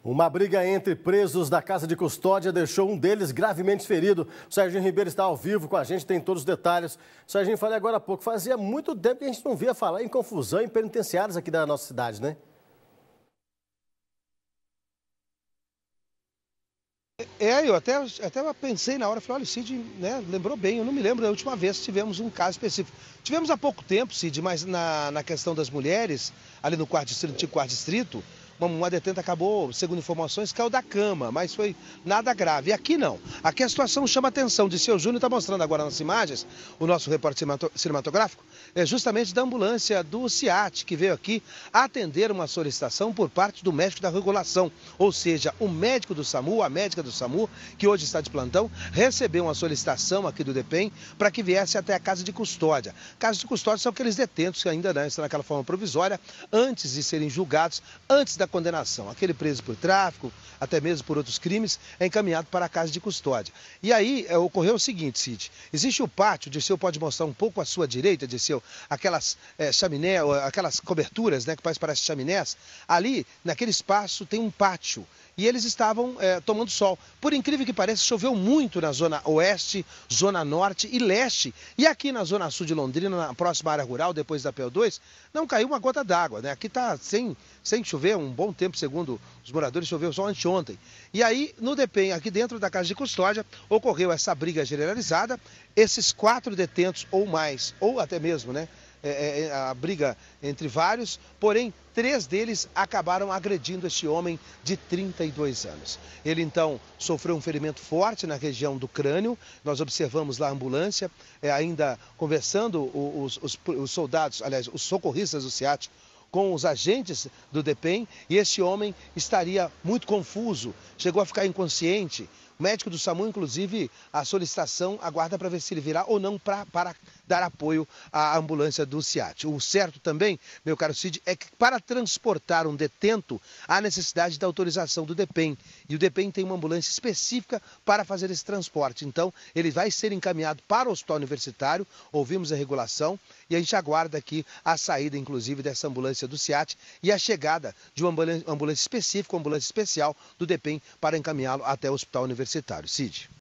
Uma briga entre presos da casa de custódia deixou um deles gravemente ferido. O Serginho Ribeiro está ao vivo com a gente, tem todos os detalhes. Serginho, falei agora há pouco, fazia muito tempo que a gente não via falar em confusão em penitenciários aqui da nossa cidade, né? Eu até pensei na hora, falei, olha, o Cid, né, lembrou bem, eu não me lembro da última vez que tivemos um caso específico. Tivemos há pouco tempo, Cid, mas na questão das mulheres, ali no antigo quarto distrito, uma detenta acabou, segundo informações, caiu da cama, mas foi nada grave. E aqui não. Aqui a situação chama a atenção. Disseu Júnior está mostrando agora nas imagens, o nosso repórter cinematográfico, é justamente da ambulância do SEAT, que veio aqui atender uma solicitação por parte do médico da regulação. Ou seja, o médico do SAMU, a médica do SAMU, que hoje está de plantão, recebeu uma solicitação aqui do DEPEN para que viesse até a casa de custódia. Casa de custódia são aqueles detentos que ainda estão naquela forma provisória, antes de serem julgados, antes da condenação. Aquele preso por tráfico, até mesmo por outros crimes, é encaminhado para a casa de custódia. E aí ocorreu o seguinte, Cid, existe o pátio, Dirceu pode mostrar um pouco à sua direita, Dirceu, aquelas chaminé, aquelas coberturas, né, que parecem chaminés, ali, naquele espaço, tem um pátio. E eles estavam tomando sol. Por incrível que pareça, choveu muito na zona oeste, zona norte e leste. E aqui na zona sul de Londrina, na próxima área rural, depois da PO2, não caiu uma gota d'água, né? Aqui está sem chover um bom tempo, segundo os moradores, choveu só anteontem. E aí, no DEPEN, aqui dentro da casa de custódia, ocorreu essa briga generalizada. Esses 4 detentos ou mais, ou até mesmo, né? A briga entre vários, porém 3 deles acabaram agredindo este homem de 32 anos. Ele então sofreu um ferimento forte na região do crânio. Nós observamos lá a ambulância, ainda conversando os soldados, aliás, os socorristas do SEAT com os agentes do DEPEN, e este homem estaria muito confuso, chegou a ficar inconsciente. O médico do SAMU, inclusive, a solicitação aguarda para ver se ele virá ou não para dar apoio à ambulância do SEAT. O certo também, meu caro Cid, é que para transportar um detento, há necessidade da autorização do DEPEN. E o DEPEN tem uma ambulância específica para fazer esse transporte. Então, ele vai ser encaminhado para o hospital universitário, ouvimos a regulação, e a gente aguarda aqui a saída, inclusive, dessa ambulância do SEAT e a chegada de uma ambulância específica, uma ambulância especial do DEPEN para encaminhá-lo até o hospital universitário. Cid.